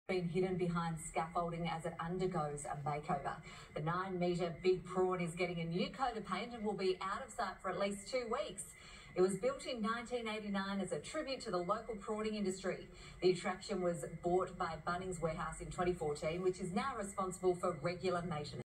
been hidden behind scaffolding as it undergoes a makeover. The 9-metre Big Prawn is getting a new coat of paint and will be out of sight for at least 2 weeks. It was built in 1989 as a tribute to the local prawning industry. The attraction was bought by Bunnings Warehouse in 2014, which is now responsible for regular maintenance.